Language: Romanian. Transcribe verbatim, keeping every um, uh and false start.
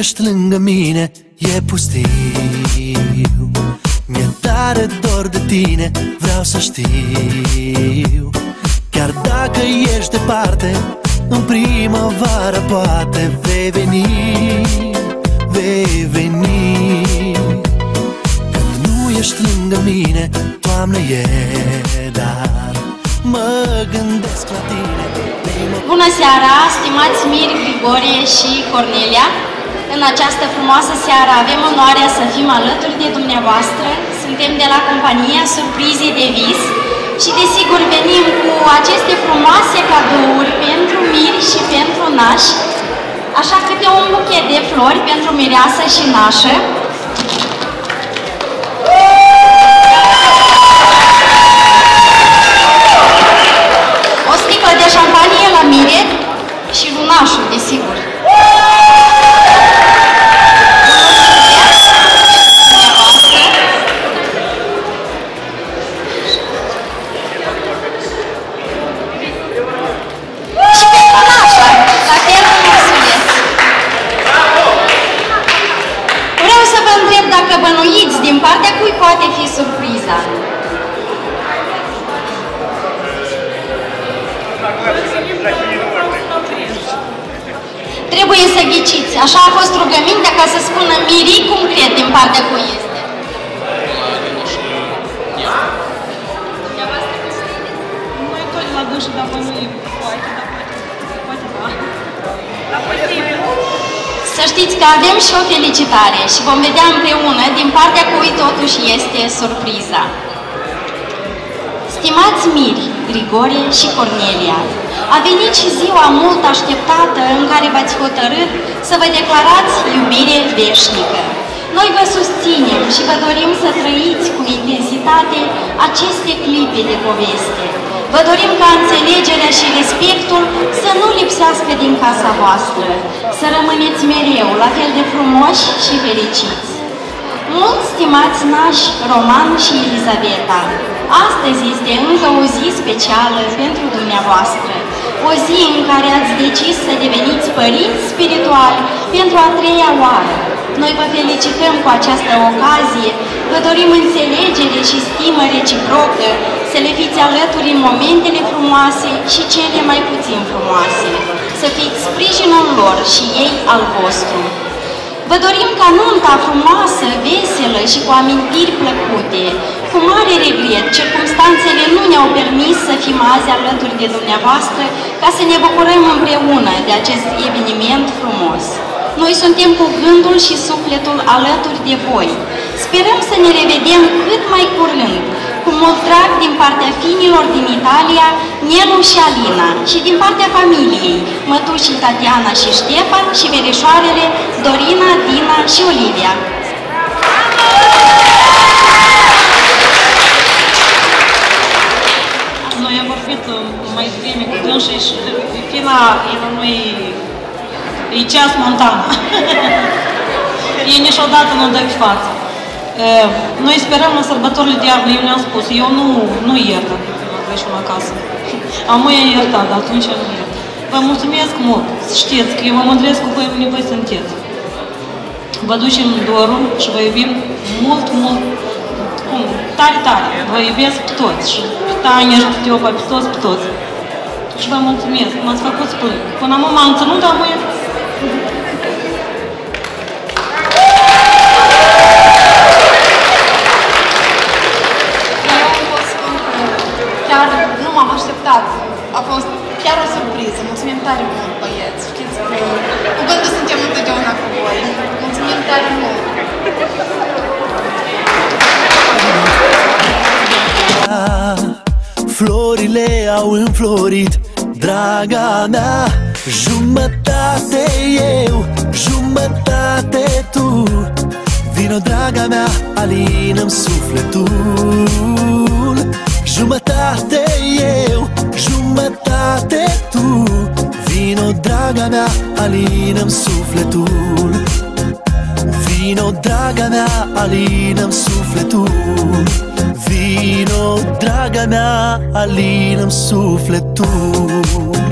ești lângă mine, e pustiu. Mi-e tare dor de tine, vreau să știu. Chiar dacă ești departe, în primăvară poate vei veni, vei veni. Când nu ești lângă mine, toamnă e, dar mă gândesc la tine. Bună seara, stimați Miri, Grigorie și Cornelia! În această frumoasă seară avem onoarea să fim alături de dumneavoastră. Suntem de la compania Surprize de Vis și desigur venim cu aceste frumoase cadouri pentru Miri și pentru nași. Așa câte un buchet de flori pentru mireasă și nașă. O sticlă de șampanie la Mire și lunașul, desigur. Dacă bănuiți din partea cui poate fi surpriza? Trebuie să ghiciți. Așa a fost rugămintea ca să spună Miri cum cred din partea cui este. Noi tot la dânsă, dar bănuim. Poate, dar poate. Poate, da. Dar posibil. Să știți că avem și o felicitare și vom vedea împreună din partea cui totuși este surpriza. Stimați Miri, Grigorie și Cornelia, a venit și ziua mult așteptată în care v-ați hotărât să vă declarați iubire veșnică. Noi vă susținem și vă dorim să trăiți cu intensitate aceste clipe de poveste. Vă dorim ca înțelegerea și respectul să nu lipsească din casa voastră, să rămâneți mereu la fel de frumoși și fericiți. Mulți stimați nași, Roman și Elizabeta, astăzi este încă o zi specială pentru dumneavoastră, o zi în care ați decis să deveniți părinți spirituali pentru a treia oară. Noi vă felicităm cu această ocazie, vă dorim înțelegere și stimă reciprocă, să le fiți alături în momentele frumoase și cele mai puțin frumoase, să fiți sprijinul lor și ei al vostru. Vă dorim ca nunta frumoasă, veselă și cu amintiri plăcute. Cu mare regret, circumstanțele nu ne-au permis să fim azi alături de dumneavoastră ca să ne bucurăm împreună de acest eveniment frumos. Noi suntem cu gândul și sufletul alături de voi. Sperăm să ne revedem cât mai curând, cu mult drag din partea fiinilor din Italia, Nelu și Alina, și din partea familiei, mătușii Tatiana și Ștefan și verișoarele Dorina, Dina și Olivia. Noi am vorbit mai devreme cu dânsii și Fina, el nu-i e ceas Montana. Ei niciodată nu dă pe față. Noi sperăm în sărbătorile de iarnă, eu ne-am spus, eu nu, nu iert dacă mă greșim acasă. Am i-am iertat, dar atunci nu iert. Vă mulțumesc mult, știți că eu mă mândresc cu voi, unde voi sunteți. Vă ducem dorul și vă iubim mult, mult, cum, tare, tare. Vă iubesc pe toți, și pe Tania, și pe Teopa, pe toți, pe toți. Și vă mulțumesc, m-ați făcut să plâng. Până acum m-am ținut, dar mă a fost chiar o surpriză. Mulțumim tare mult, băieți. Știți că cu gândul suntem întotdeauna cu voi. Mulțumim tare mult. Florile au înflorit, draga mea. Jumătate eu, jumătate tu. Vino, draga mea, alină-mi sufletul. Jumătate eu, jumătate tu. Vino, draga mea, alină-mi sufletul. Vino, draga mea, alină-mi sufletul. Vino, draga mea, alină-mi sufletul.